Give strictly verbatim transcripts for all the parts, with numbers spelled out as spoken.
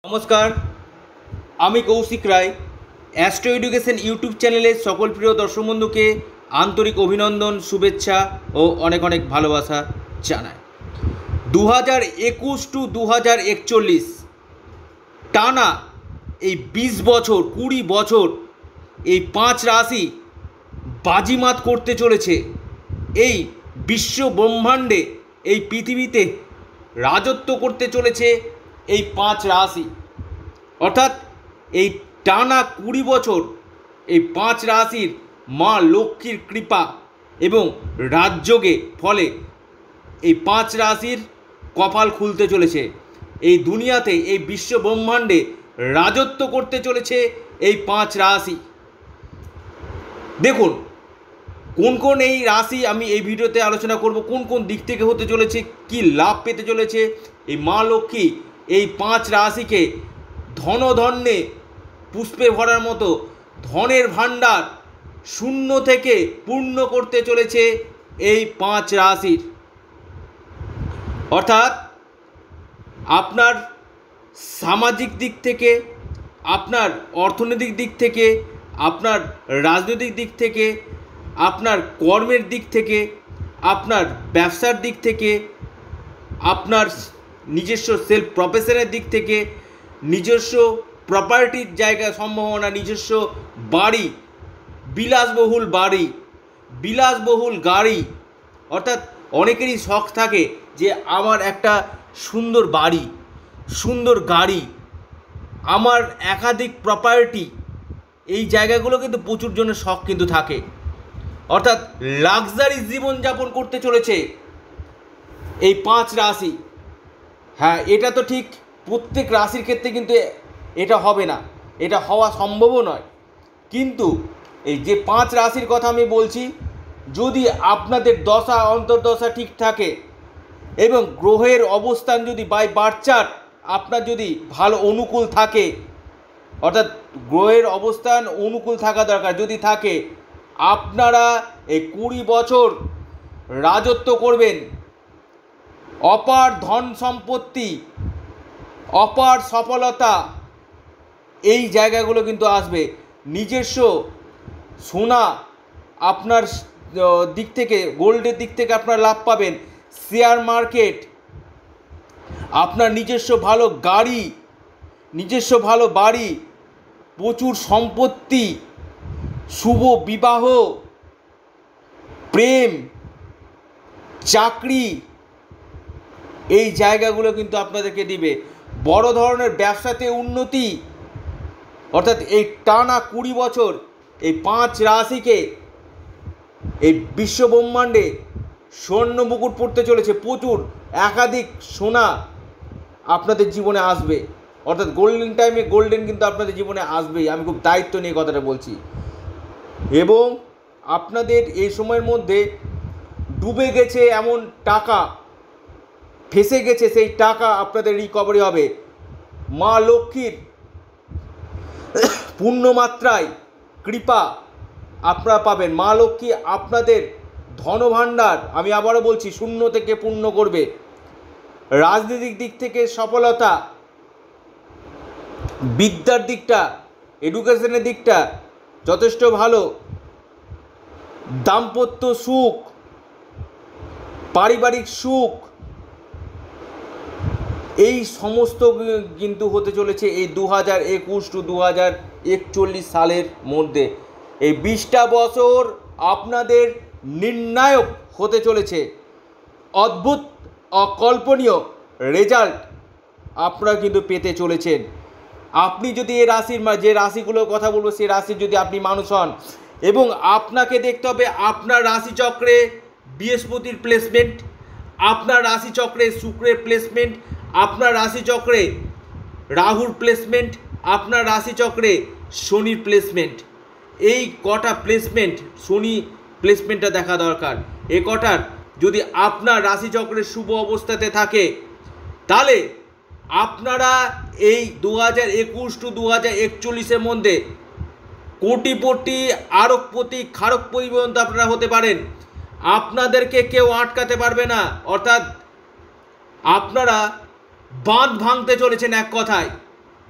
নমস্কার, আমি Koushik Roy. Astro education YouTube চ্যানেলের সকল প্রিয় দর্শক বন্ধুকে আন্তরিক অভিনন্দন, শুভেচ্ছা ও অনেক অনেক ভালোবাসা জানাই। দু হাজার একুশ টু দু হাজার একচল্লিশ টানা এই বিশ বছর কুড়ি বছর এই পাঁচ রাশি বাজিমাত করতে চলেছে। এই বিশ্ব ব্রহ্মাণ্ডে এই পৃথিবীতে রাজত্ব করতে চলেছে এই পাঁচ রাশি। অর্থাৎ এই টানা কুড়ি বছর এই পাঁচ রাশির মা লক্ষ্মীর কৃপা এবং রাজযোগে ফলে এই পাঁচ রাশির কপাল খুলতে চলেছে। এই দুনিয়াতে এই বিশ্ব ব্রহ্মাণ্ডে রাজত্ব করতে চলেছে এই পাঁচ রাশি। দেখুন কোন কোন এই রাশি আমি এই ভিডিওতে আলোচনা করব, কোন কোন দিক থেকে হতে চলেছে, কি লাভ পেতে চলেছে। এই মা লক্ষ্মী এই পাঁচ রাশিকে ধনধন্যে পুষ্পে ভরার মতো ধনের ভাণ্ডার শূন্য থেকে পূর্ণ করতে চলেছে এই পাঁচ রাশির। অর্থাৎ আপনার সামাজিক দিক থেকে, আপনার অর্থনৈতিক দিক থেকে, আপনার রাজনৈতিক দিক থেকে, আপনার কর্মের দিক থেকে, আপনার ব্যবসার দিক থেকে, আপনার নিজস্ব সেলফ প্রফেশনের দিক থেকে, নিজস্ব প্রপার্টির জায়গা সম্ভাবনা, নিজস্ব বাড়ি, বিলাসবহুল বাড়ি, বিলাসবহুল গাড়ি। অর্থাৎ অনেকেরই শখ থাকে যে আমার একটা সুন্দর বাড়ি, সুন্দর গাড়ি, আমার একাধিক প্রপার্টি। এই জায়গাগুলো কিন্তু প্রচুর জনের শখ কিন্তু থাকে। অর্থাৎ লাক্সারি জীবনযাপন করতে চলেছে এই পাঁচ রাশি। হ্যাঁ, এটা তো ঠিক প্রত্যেক রাশির ক্ষেত্রে কিন্তু এটা হবে না, এটা হওয়া সম্ভবও নয়। কিন্তু এই যে পাঁচ রাশির কথা আমি বলছি, যদি আপনাদের দশা অন্তর্দশা ঠিক থাকে এবং গ্রহের অবস্থান যদি বাই বার্থ চার্ট আপনার যদি ভালো অনুকূল থাকে, অর্থাৎ গ্রহের অবস্থান অনুকূল থাকা দরকার, যদি থাকে, আপনারা এই কুড়ি বছর রাজত্ব করবেন। অপার ধন সম্পত্তি, অপার সফলতা, এই জায়গাগুলো কিন্তু আসবে। নিজস্ব সোনা আপনার দিক থেকে, গোল্ডের দিক থেকে আপনার লাভ পাবেন। শেয়ার মার্কেট, আপনার নিজস্ব ভালো গাড়ি, নিজস্ব ভালো বাড়ি, প্রচুর সম্পত্তি, শুভ বিবাহ, প্রেম, চাকরি, এই জায়গাগুলো কিন্তু আপনাদেরকে দিবে। বড় ধরনের ব্যবসাতে উন্নতি। অর্থাৎ এই টানা কুড়ি বছর এই পাঁচ রাশিকে এই বিশ্ব ব্রহ্মাণ্ডে স্বর্ণ মুকুট পড়তে চলেছে। প্রচুর একাধিক সোনা আপনাদের জীবনে আসবে। অর্থাৎ গোল্ডেন টাইমে গোল্ডেন কিন্তু আপনাদের জীবনে আসবেই। আমি খুব দায়িত্ব নিয়ে কথাটা বলছি। এবং আপনাদের এই সময়ের মধ্যে ডুবে গেছে এমন টাকা, ফেসে গেছে সেই টাকা আপনাদের রিকভারি হবে। মা লক্ষ্মীর পূর্ণমাত্রায় কৃপা আপনারা পাবেন। মা লক্ষ্মী আপনাদের ধনভাণ্ডার, আমি আবারও বলছি, শূন্য থেকে পূর্ণ করবে। রাজনৈতিক দিক থেকে সফলতা, বিদ্যার দিকটা, এডুকেশনের দিকটা যথেষ্ট ভালো। দাম্পত্য সুখ, পারিবারিক সুখ, এই সমস্ত কিন্তু হতে চলেছে এই দু হাজার একুশ টু দু হাজার একচল্লিশ সালের মধ্যে। এই বিশটা বছর আপনাদের নির্ণায়ক হতে চলেছে। অদ্ভুত, অকল্পনীয় রেজাল্ট আপনারা কিন্তু পেতে চলেছেন। আপনি যদি এই রাশির, যে রাশিগুলোর কথা বলবো সেই রাশির যদি আপনি মানুষ হন, এবং আপনাকে দেখতে হবে আপনার রাশিচক্রে বৃহস্পতির প্লেসমেন্ট, আপনার রাশিচক্রে শুক্রের প্লেসমেন্ট, আপনার রাশিচক্রে রাহুর প্লেসমেন্ট, আপনার রাশিচক্রে শনির প্লেসমেন্ট। এই কটা প্লেসমেন্ট, শনি প্লেসমেন্টটা দেখা দরকার। এ কটার যদি আপনার রাশিচক্রের শুভ অবস্থাতে থাকে, তাহলে আপনারা এই দু হাজার একুশ টু দু হাজার একচল্লিশের মধ্যে কোটিপতি, আরবপতি, খারকপতি পর্যন্ত আপনারা হতে পারেন। আপনাদেরকে কেউ আটকাতে পারবে না। অর্থাৎ আপনারা বাঁধ ভাঙতে চলেছেন এক কথায়।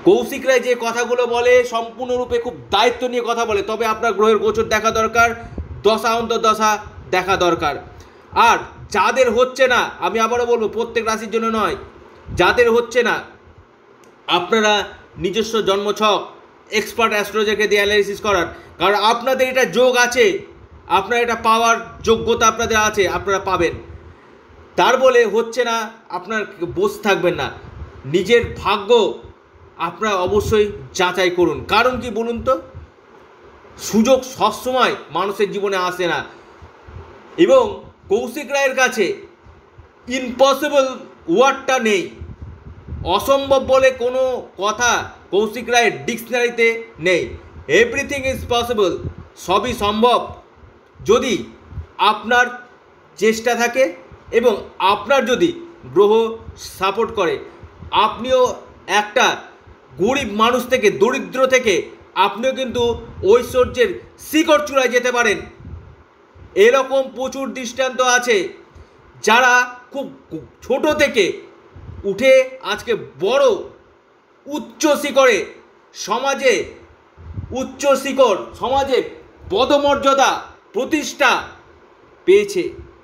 কৌশিক রায় যে কথাগুলো বলে সম্পূর্ণরূপে খুব দায়িত্ব নিয়ে কথা বলে, তবে আপনার গ্রহের গোচর দেখা দরকার, দশা অন্তর্দশা দেখা দরকার। আর যাদের হচ্ছে না, আমি আবারও বলবো প্রত্যেক রাশির জন্য নয়, যাদের হচ্ছে না আপনারা নিজস্ব জন্মছক এক্সপার্ট অ্যাস্ট্রোলজারকে দিয়ে অ্যানালিসিস করার, কারণ আপনাদের এটা যোগ আছে, আপনার এটা পাওয়ার যোগ্যতা আপনাদের আছে, আপনারা পাবেন। তার বলে হচ্ছে না আপনার বসে থাকবেন না, নিজের ভাগ্য আপনারা অবশ্যই যাচাই করুন। কারণ কি বলুন তো, সুযোগ সবসময় মানুষের জীবনে আসে না, এবং কৌশিক রায়ের কাছে ইম্পসিবল ওয়ার্ডটা নেই, অসম্ভব বলে কোনো কথা কৌশিক রায়ের ডিকশনারিতে নেই। এভরিথিং ইজ পসিবল, সবই সম্ভব যদি আপনার চেষ্টা থাকে এবং আপনার যদি গ্রহ সাপোর্ট করে। আপনিও একটা গরিব মানুষ থেকে, দরিদ্র থেকে আপনিও কিন্তু ঐশ্বর্যের শিখর চূড়ায় যেতে পারেন। এরকম প্রচুর দৃষ্টান্ত আছে যারা খুব ছোট থেকে উঠে আজকে বড় উচ্চ শিখরে, সমাজে উচ্চ শিখর, সমাজে পদমর্যাদা প্রতিষ্ঠা পেয়েছে,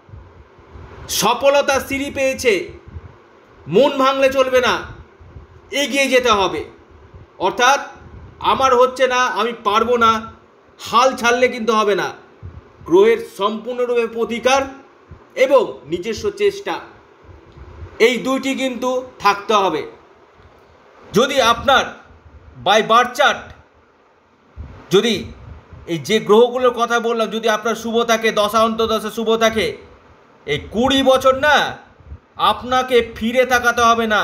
সফলতা সিঁড়ি পেয়েছে। মন ভাঙলে চলবে না, এগিয়ে যেতে হবে। অর্থাৎ আমার হচ্ছে না, আমি পারবো না, হাল ছাড়লে কিন্তু হবে না। গ্রহের সম্পূর্ণরূপে প্রতিকার এবং নিজস্ব চেষ্টা, এই দুইটি কিন্তু থাকতে হবে। যদি আপনার বাই বার্থ চার্ট, যদি এই যে গ্রহগুলোর কথা বললাম, যদি আপনার শুভ থাকে, দশা অন্তর্দশা শুভ থাকে, এই কুড়ি বছর না আপনাকে ফিরে তাকাতে হবে না,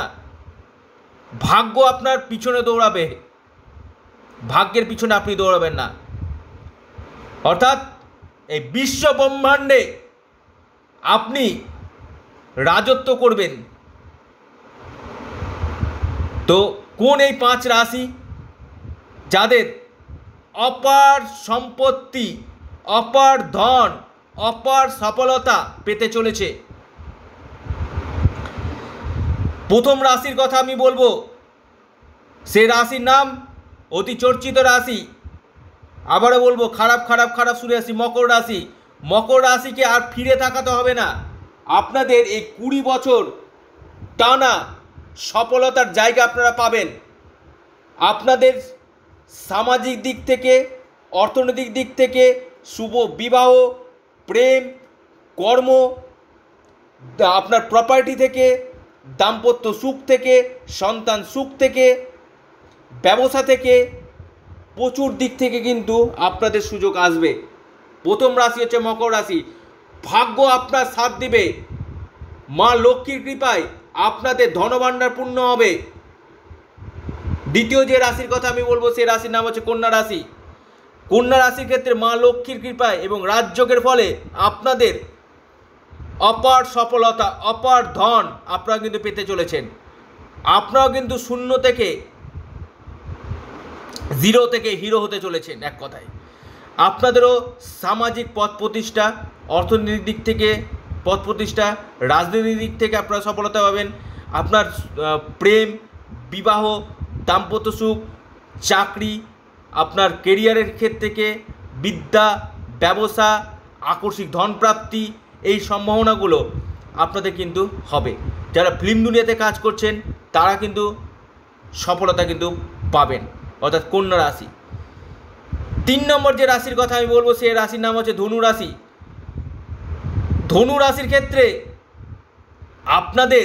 ভাগ্য আপনার পিছনে দৌড়াবে, ভাগ্যের পিছনে আপনি দৌড়াবেন না। অর্থাৎ এই বিশ্ব ব্রহ্মাণ্ডে আপনি রাজত্ব করবেন। তো কোন এই পাঁচ রাশি যাদের অপার সম্পত্তি, অপার ধন, অপার সফলতা পেতে চলেছে? প্রথম রাশির কথা আমি বলবো, সে রাশির নাম অতি চর্চিত রাশি, আবারও বলবো খারাপ খারাপ খারাপ সুরে রাশি, মকর রাশি। মকর রাশিকে আর ফিরে তাকাতে হবে না, আপনাদের এই কুড়ি বছর টানা সফলতার জায়গা আপনারা পাবেন। আপনাদের সামাজিক দিক থেকে, অর্থনৈতিক দিক থেকে, শুভ বিবাহ, প্রেম, কর্ম, আপনার প্রপার্টি থেকে, দাম্পত্য সুখ থেকে, সন্তান সুখ থেকে, ব্যবসা থেকে, প্রচুর দিক থেকে কিন্তু আপনাদের সুযোগ আসবে। প্রথম রাশি হচ্ছে মকর রাশি, ভাগ্য আপনার সাথ দিবে, মা লক্ষ্মীর কৃপায় আপনাদের ধনভাণ্ডার পূর্ণ হবে। দ্বিতীয় যে রাশির কথা আমি বলবো, সেই রাশির নাম হচ্ছে কন্যা রাশি। কন্যা রাশির ক্ষেত্রে মা লক্ষ্মীর কৃপায় এবং রাজযোগের ফলে আপনাদের অপার সফলতা, অপার ধন আপনারা কিন্তু পেতে চলেছেন। আপনারাও কিন্তু শূন্য থেকে, জিরো থেকে হিরো হতে চলেছেন। এক কথায় আপনাদেরও সামাজিক পথ প্রতিষ্ঠা, অর্থনৈতিক দিক থেকে পথ প্রতিষ্ঠা, রাজনৈতিক দিক থেকে আপনারা সফলতা পাবেন। আপনার প্রেম, বিবাহ, দাম্পত্য সুখ, চাকরি, আপনার কেরিয়ারের ক্ষেত্র থেকে বিদ্যা, ব্যবসা, আকস্মিক ধনপ্রাপ্তি, এই সম্ভাবনাগুলো আপনাদের কিন্তু হবে। যারা ফিল্ম দুনিয়াতে কাজ করছেন তারা কিন্তু সফলতা কিন্তু পাবেন, অর্থাৎ কন্যা রাশি। তিন নম্বর যে রাশির কথা আমি বলবো, সেই রাশির নাম হচ্ছে ধনু রাশি। ধনু রাশির ক্ষেত্রে আপনাদের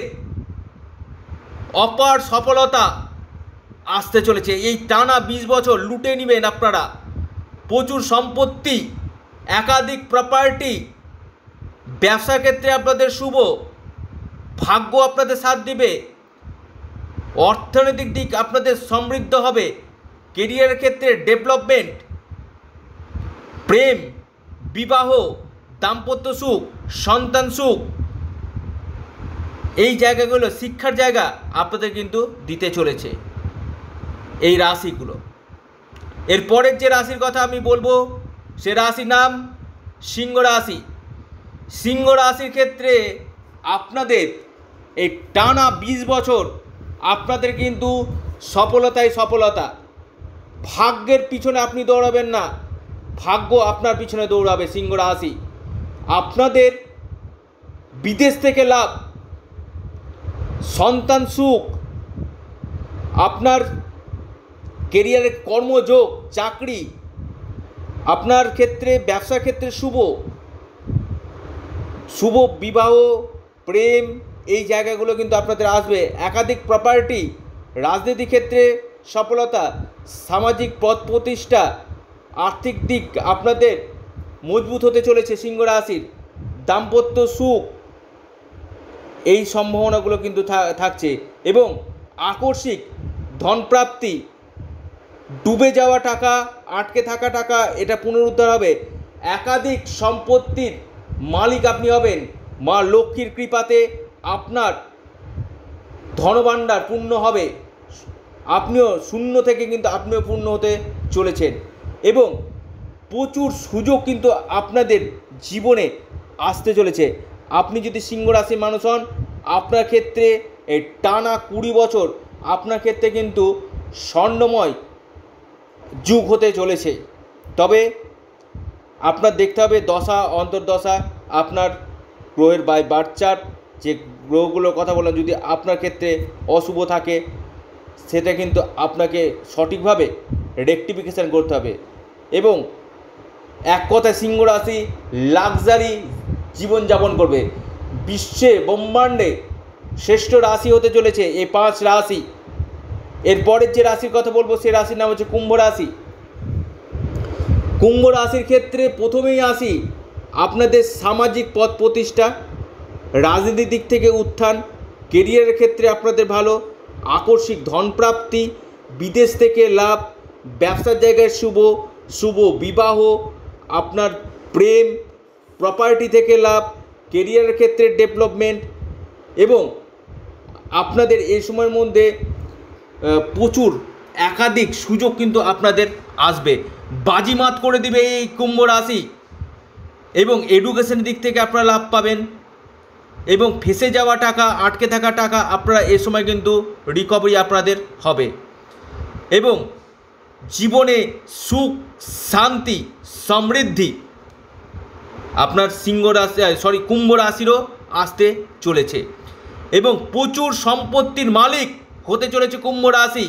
অপার সফলতা আসতে চলেছে। এই টানা বিশ বছর লুটে নেবেন আপনারা, প্রচুর সম্পত্তি, একাধিক প্রপার্টি, ব্যবসা ক্ষেত্রে আপনাদের শুভ, ভাগ্য আপনাদের সাথ দিবে, অর্থনৈতিক দিক আপনাদের সমৃদ্ধ হবে, কেরিয়ারের ক্ষেত্রে ডেভেলপমেন্ট, প্রেম, বিবাহ, দাম্পত্য সুখ, সন্তান সুখ, এই জায়গাগুলো, শিক্ষার জায়গা আপনাদের কিন্তু দিতে চলেছে এই রাশিগুলো। এরপরের যে রাশির কথা আমি বলবো, সে রাশির নাম সিংহ রাশি। সিংহ রাশির ক্ষেত্রে আপনাদের এই টানা বিশ বছর আপনাদের কিন্তু সফলতাই সফলতা। ভাগ্যের পিছনে আপনি দৌড়াবেন না, ভাগ্য আপনার পিছনে দৌড়াবে। সিংহ রাশি, আপনাদের বিদেশ থেকে লাভ, সন্তান সুখ, আপনার কেরিয়ারের কর্মযোগ, চাকরি, আপনার ক্ষেত্রে ব্যবসার ক্ষেত্রে শুভ শুভ বিবাহ, প্রেম, এই জায়গাগুলো কিন্তু আপনাদের আসবে। একাধিক প্রপার্টি, রাজনীতি ক্ষেত্রে সফলতা, সামাজিক পদ প্রতিষ্ঠা, আর্থিক দিক আপনাদের মজবুত হতে চলেছে সিংহ রাশির। দাম্পত্য সুখ, এই সম্ভাবনাগুলো কিন্তু থাকছে। এবং আকস্মিক ধনপ্রাপ্তি, ডুবে যাওয়া টাকা, আটকে থাকা টাকা, এটা পুনরুদ্ধার হবে। একাধিক সম্পত্তির মালিক আপনি হবেন। মা লক্ষ্মীর কৃপাতে আপনার ধনভাণ্ডার পূর্ণ হবে। আপনিও শূন্য থেকে কিন্তু আপনিও পূর্ণ হতে চলেছেন। এবং প্রচুর সুযোগ কিন্তু আপনাদের জীবনে আসতে চলেছে। আপনি যদি সিংহ রাশির মানুষ হন, আপনার ক্ষেত্রে এই টানা কুড়ি বছর আপনার ক্ষেত্রে কিন্তু স্বর্ণময় যুগ হতে চলেছে। তবে আপনার দেখতে হবে দশা অন্তর্দশা, আপনার গ্রহের বাই বার্থ চার্ট, যে গ্রহগুলোর কথা বললাম, যদি আপনার ক্ষেত্রে অশুভ থাকে সেটা কিন্তু আপনাকে সঠিকভাবে রেকটিফিকেশান করতে হবে। এবং এক কথায় সিংহ রাশি লাক্সারি জীবনযাপন করবে। বিশ্বে ব্রহ্মাণ্ডে শ্রেষ্ঠ রাশি হতে চলেছে এই পাঁচ রাশি। এরপরের যে রাশির কথা বলবো সে রাশির নাম হচ্ছে কুম্ভ রাশি। কুম্ভ রাশির ক্ষেত্রে প্রথমেই আসি আপনাদের সামাজিক পদ প্রতিষ্ঠা, রাজনীতির দিক থেকে উত্থান, কেরিয়ারের ক্ষেত্রে আপনাদের ভালো, আকস্মিক ধনপ্রাপ্তি, বিদেশ থেকে লাভ, ব্যবসার জায়গায় শুভ শুভ বিবাহ, আপনার প্রেম, প্রপার্টি থেকে লাভ, কেরিয়ারের ক্ষেত্রে ডেভেলপমেন্ট। এবং আপনাদের এই সময়ের মধ্যে প্রচুর একাধিক সুযোগ কিন্তু আপনাদের আসবে, বাজিমাত করে দিবে এই কুম্ভ রাশি। এবং এডুকেশনের দিক থেকে আপনারা লাভ পাবেন। এবং ফেসে যাওয়া টাকা, আটকে থাকা টাকা আপনারা এ সময় কিন্তু রিকভারি আপনাদের হবে। এবং জীবনে সুখ, শান্তি, সমৃদ্ধি আপনার সিংহ রাশি সরি কুম্ভ রাশিরও আসতে চলেছে। এবং প্রচুর সম্পত্তির মালিক হতে চলেছে কুম্ভ রাশি।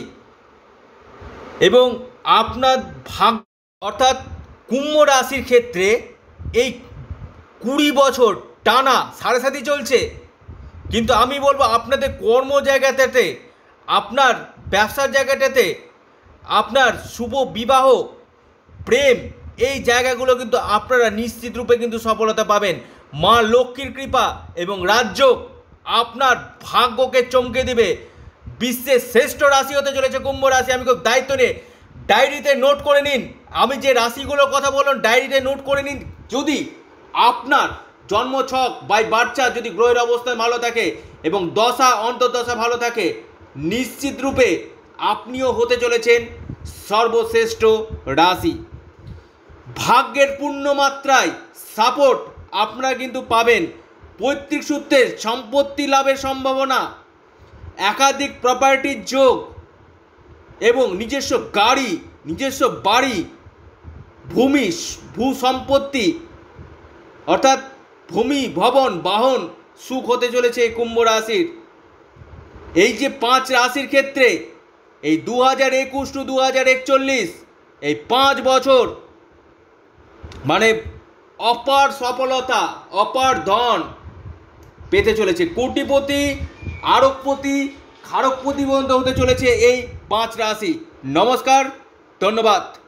এবং আপনার ভাগ্য অর্থাৎ কুম্ভ রাশির ক্ষেত্রে এই কুড়ি বছর টানা সাড়ে সাথী চলছে। কিন্তু আমি বলবো আপনাদের কর্ম জায়গাটাতে, আপনার ব্যবসার জায়গাটাতে, আপনার শুভ বিবাহ, প্রেম, এই জায়গাগুলো কিন্তু আপনারা নিশ্চিত রূপে কিন্তু সফলতা পাবেন। মা লক্ষ্মীর কৃপা এবং রাজ্য আপনার ভাগ্যকে চমকে দিবে। বিশ্বের শ্রেষ্ঠ রাশি হতে চলেছে কুম্ভ রাশি। আমি খুব দায়িত্ব নিয়ে ডায়েরিতে নোট করে নিন। আমি যে রাশিগুলোর কথা বললাম ডায়েরিতে নোট করে নিন। যদি আপনার জন্মছক বাই বার্থ চার্ট যদি গ্রহের অবস্থায় ভালো থাকে এবং দশা অন্তর্দশা ভালো থাকে, নিশ্চিত রূপে আপনিও হতে চলেছেন সর্বশ্রেষ্ঠ রাশি। ভাগ্যের পূর্ণ মাত্রায় সাপোর্ট আপনারা কিন্তু পাবেন। পৈতৃক সূত্রের সম্পত্তি লাভের সম্ভাবনা, একাধিক প্রপার্টির যোগ এবং নিজস্ব গাড়ি, নিজস্ব বাড়ি, ভূমি, ভূ সম্পত্তি অর্থাৎ ভূমি, ভবন, বাহন সুখ হতে চলেছে এই কুম্ভ রাশির। এই যে পাঁচ রাশির ক্ষেত্রে এই দু হাজার একুশ টু দু হাজার একচল্লিশ এই পাঁচ বছর মানে অপার সফলতা, অপার ধন পেতে চলেছে। কোটিপতি, আরবপতি, খারকপতি পর্যন্ত হতে চলেছে এই পাঁচ রাশি। নমস্কার, ধন্যবাদ।